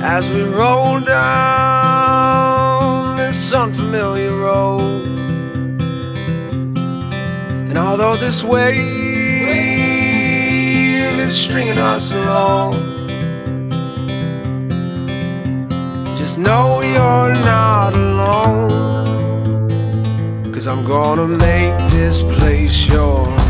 as we roll down this unfamiliar road. And although this wave is stringing us along, just know you're not alone, 'cause I'm gonna make this place your home.